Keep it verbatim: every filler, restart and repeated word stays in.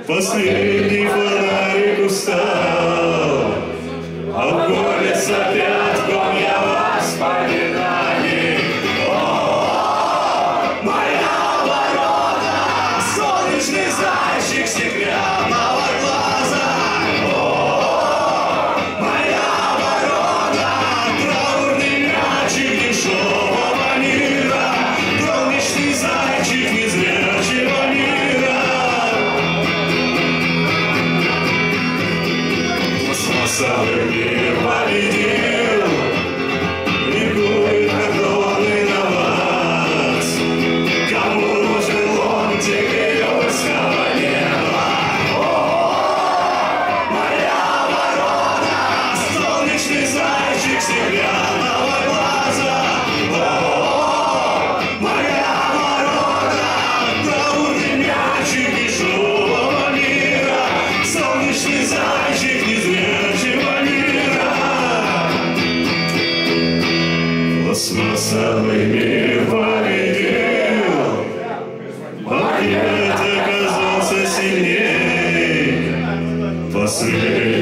Последний фонарик устал, а в горле сопят комья воспоминаний. О, моя ворота, солнечный зайчик стеклянного глаза. О, моя ворота, траурный мячик дешевого мира, солнечный зайчик незрячего мира. Пластмассовый мир победил, ликует картонный на вас. Кому нужен ломтик июльского неба? О, моя ворота, солнечный зайчик стеклянного глаза. О, моя ворота, траурный мячик дешевого мира, солнечный зайчик незрячего мира. Пластмассовый мир победил, магнит оказался сильней. Последний